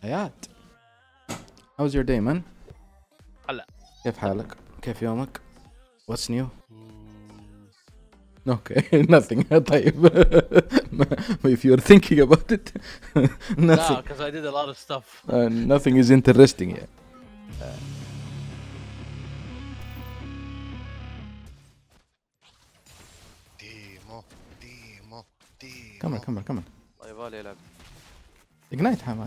حياة. How's your day man؟ هلا كيف حالك؟ كيف يومك؟ What's new؟ Okay, nothing. طيب. If you're thinking about it, لا nothing. because I did a lot of stuff. Nothing is interesting yet. ديمو كمل. الله يبالي يلعب. Ignite حماد.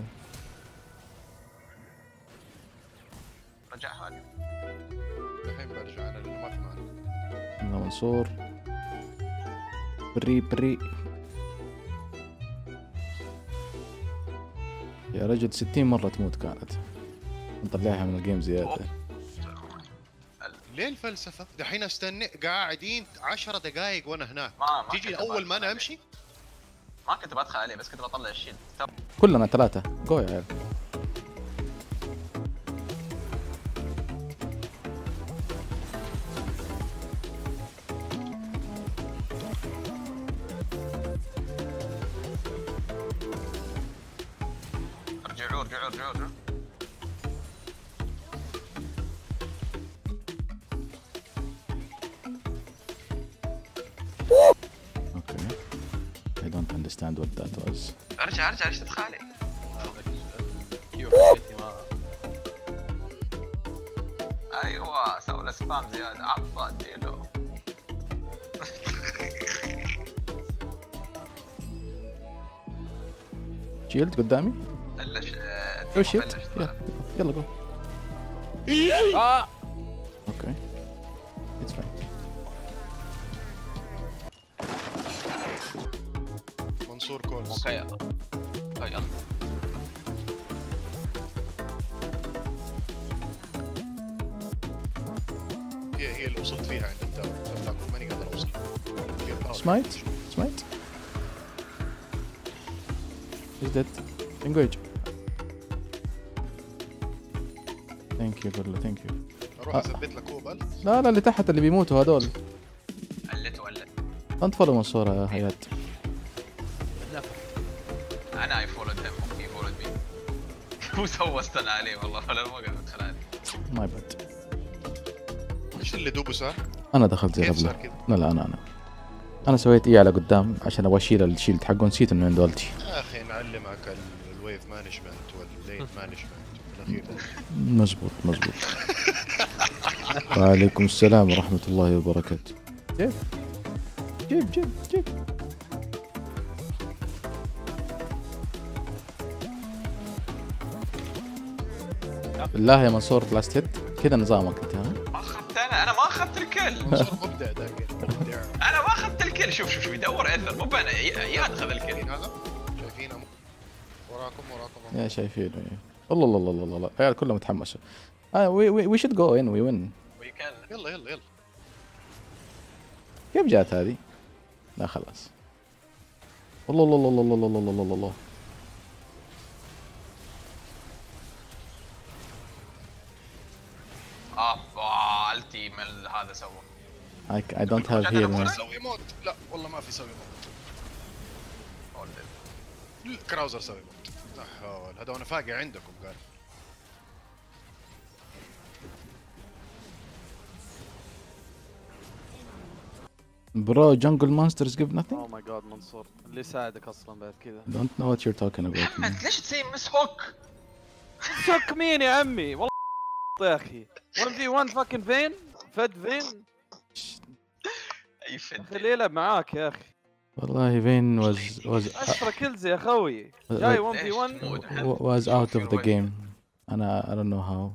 رجعها لي الحين برجع انا لانه ما في مانع. الله منصور. بري يا رجل 60 مرة تموت كانت. نطلعها من الجيم زيادة. ليه الفلسفة؟ دحين استنى قاعدين 10 دقائق وانا هناك. ما تيجي كنت اول ما بدخل انا امشي. ما كنت بدخل عليه بس كنت بطلع الشيلد. كلنا 3 جو يا عيال. رجعوا Okay. I don't understand what that was. ارجع ليش تدخلي؟ ايوه سوي له سبام زياده عطى اديله. شيلد قدامي. بلش Oh shit. يلا جو. Okay. It's fine. منصور كولز. اوكي يلا. هي اللي وصلت فيها عند الدار. ماني قادر اوصل. Smite. He's dead. Engage. Thank you كله thank you. اروح اثبت لك كوبل. لا اللي تحت اللي بيموتوا هذول. قلت انت فولو منصور يا حياة. انا اي فولود هيم هي فولود مي. هو سوى استنى عليه والله ولا ما قدرت ادخل عليه. ماي باد. ايش اللي دوبه صار؟ انا دخلت زي كيف قبل. صار كذا؟ لا انا سويت على قدام عشان ابغى اشيل الشيلد حقه نسيت انه عنده التي. يا اخي نعلمك الويف مانجمنت والليت مانجمنت بالاخير. مزبوط. وعليكم السلام ورحمة الله وبركاته. جيب بالله يا منصور لاست هيت كذا نظامك انت ها؟ ما اخذت انا ما اخذت الكل. منصور مبدع ذاك. انا ما اخذت الكل. شوف يدور اثر مو انا يا اخذ الكل. هذا شايفينه وراكم يا شايفين الله عيال كلهم متحمسوا. we should go in we win. يلا كيف جات هذه؟ لا خلاص. الله التي من هذا سوى. I don't have heal. سوي موت. لا والله ما في سوي موت. كراوزر سوي موت. لا حول. هذا وانا فاقع عندكم قال. Bro, jungle monsters give nothing. Oh my god منصور اللي يساعدك اصلا بعد كذا. Don't know what you're talking about. محمد ليش تسوي مس هوك؟ سك مين يا عمي والله يا اخي 1v1 fucking فين فد فين اي فد خليه يلعب معاك يا اخي. والله فين was 10 كيلز يا اخوي جاي 1v1 was out of the game. أنا I don't know how.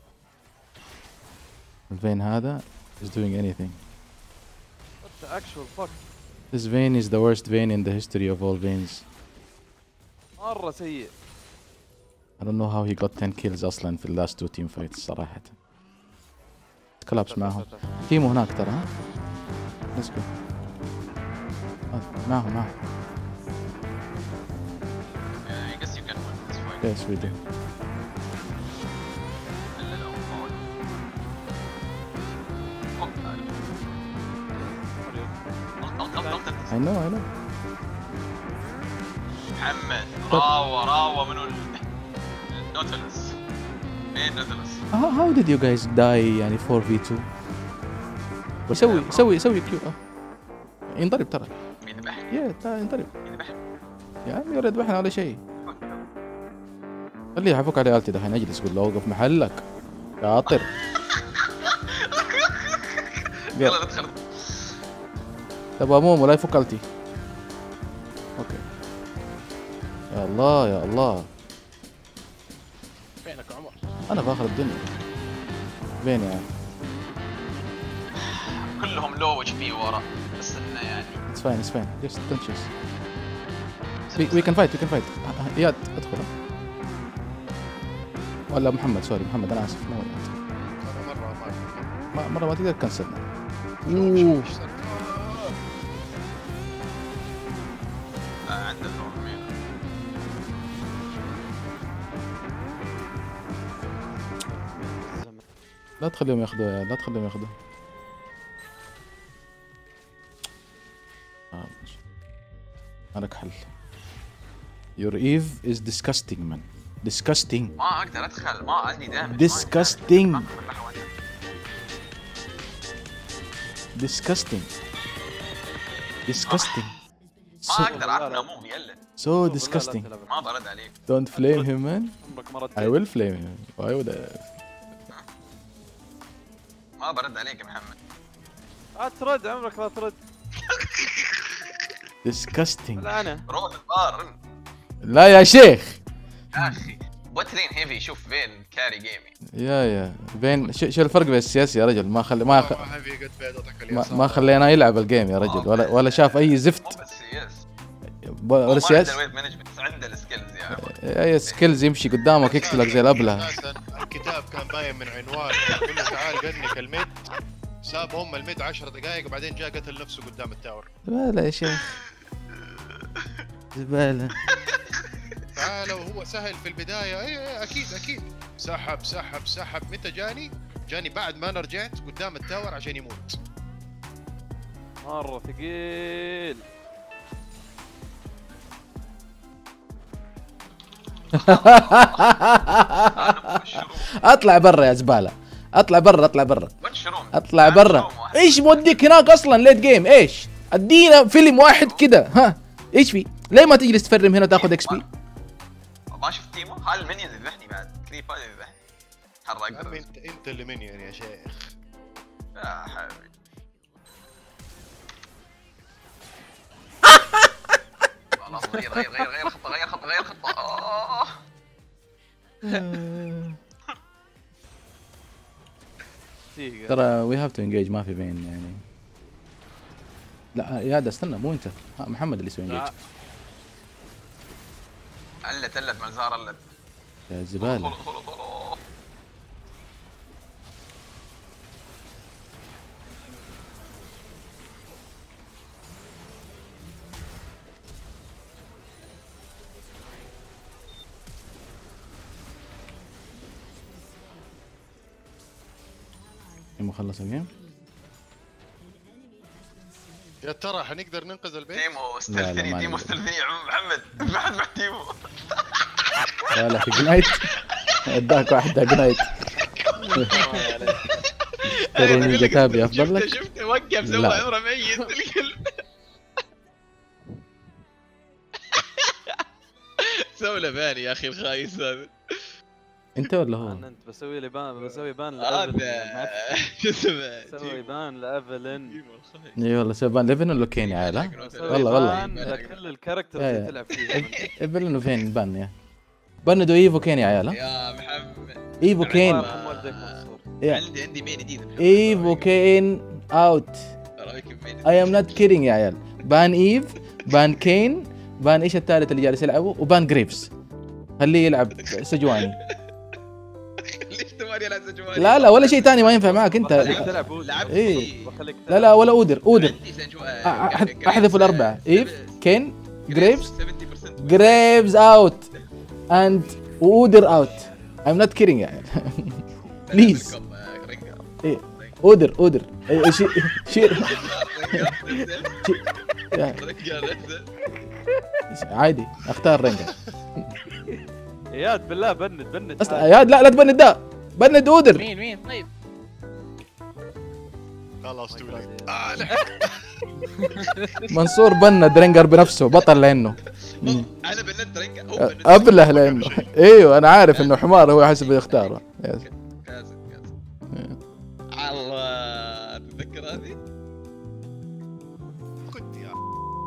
الفين هذا is doing anything. what the actual fuck. This vein is the worst vein in the history of all veins. مرة سيء. I don't know how he got 10 kills أصلا في last 2 team fights صراحة. كولابس معهم. تيمو هناك ترى ها. Let's go. معهم. I guess you can win this fight. Yes we do. I know. محمد راوة منو نوتلس مين نوتلس؟ How did you guys die يعني 4v2؟ سوي كيو. ينضرب ترى. يذبح ينضرب يذبح يا عمي، ولا يذبحنا ولا شيء. خليه يحفوك على عيالتي دحين. اجلس قول له اوقف محلك شاطر. يلا ندخل. تبغى مومو لا يفك التي. اوكي يا الله يا الله. فينك يا عمر؟ انا باخر الدنيا. فين يعني؟ كلهم لو اتش بي ورا بس انه يعني It's fine just don't chase. we can fight اياد ادخل. ولا محمد، سوري محمد انا اسف. انا مرة ما تقدر تكنسلنا. اوه عنده نورمين. لا تخليهم ياخذوا يا، لا تخليهم ياخذوا. مالك حل. Your Eve is disgusting man. Disgusting. ما اقدر ادخل، ما عندي دامج. Disgusting. Disgusting. ما اقدر اعرف موف يلا. So disgusting. ما برد عليك. Don't flame him man. عمرك ما رديت. I will flame him. Why would I? ما برد عليك يا محمد. لا ترد، عمرك لا ترد. Disgusting. لا انا روح البار لا يا شيخ. يا اخي. بوترين هيفي شوف فين كاري جيمي. يا بين شو الفرق بين السياسي يا رجل؟ ما ما خلينا يلعب الجيم يا رجل، ولا شاف اي زفت مو بس سياس. ولا سياسي. عنده الويف مانجمنت بس عنده السكيلز يا عمر. اي سكيلز يمشي قدامك يقتلك زي الابله. الكتاب كان باين من عنوان يقول له تعال قنك الميد، ساب هم الميد 10 دقائق وبعدين جاء قتل نفسه قدام التاور. زبالة يا شيخ، زبالة. تعال وهو سهل في البدايه. اي اكيد سحب متى جاني بعد ما انا رجعت قدام التاور عشان يموت. مرة ثقيل. اطلع برا يا زبالة، اطلع برا. واتشروم اطلع برا. ايش موديك هناك اصلا ليت جيم؟ ايش؟ ادينا فيلم واحد كده. ها ايش في؟ ليه ما تجلس تفرم هنا وتاخذ اكس بي؟ ما شفت تيمو؟ هاي المنيونز يذبحني بعد، كريب هذا يذبحني. حرق يا عمي انت اللي منيون يا شيخ. يا حبيبي. خلاص غير خطة. ترى وي هاف تو انجيج، ما في بين يعني. لا يا استنى، مو انت، محمد اللي يسوي انجيج. علت ملزار علت يا زبالة. مخلص الجيم. يا ترى حنقدر ننقذ البيت؟ تيمو استلفني يا عم محمد. بعد تيمو. لا في جنايت. اداك واحدة جنايت. ترى نينجا تابي افضل لك. شفت وقف سوى عمره ميت الكلب. سولة باني يا اخي الخايس هذا. انت ولا هو؟ انت بسوي بان هذا شو اسمه؟ بسوي بان لافلين. اي والله سوي بان ليفن ولا كين يا عيال. والله كل الكاركترز اللي تلعب فيها. ابلنو فين بان يا بندو ايفو كين يا عيال. يا محمد ايفو كين. عندي مين جديد. ايفو كين اوت. اي ام نوت كيدنج يا عيال. بان ايف، بان كين، بان ايش الثالث اللي جالس يلعبه، وبان جريفز. خليه يلعب سجواني. ليش تبغى يلعب سجواني؟ لا ولا شيء ثاني ما ينفع معك انت. لعبت لا ولا اودر. احذف الاربعه. ايف، كين، جريفز اوت اند اودر اوت. I'm not kidding يا عيال. بليز. اودر شير عادي اختار رينجر. اياد بالله بند اياد لا تبند ده، بند اودر. مين طيب؟ خلاص تولي. منصور بند رينجر بنفسه، بطل لانه انا بنت رينجر، هو بنت ابله لانه ايوه انا عارف انه حمار، هو حسب يختاره. كاسب الله. تتذكر هذه؟ كنت يا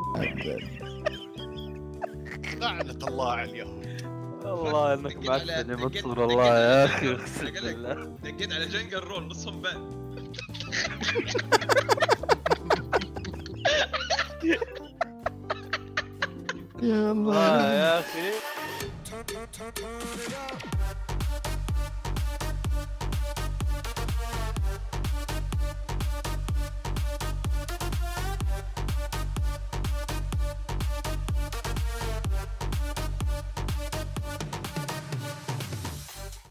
لعنة الله على اليهود. والله انك معفن يا منصور والله يا اخي اقسم بالله. دقيت على جنجل رول نصهم بان. يا الله يا اخي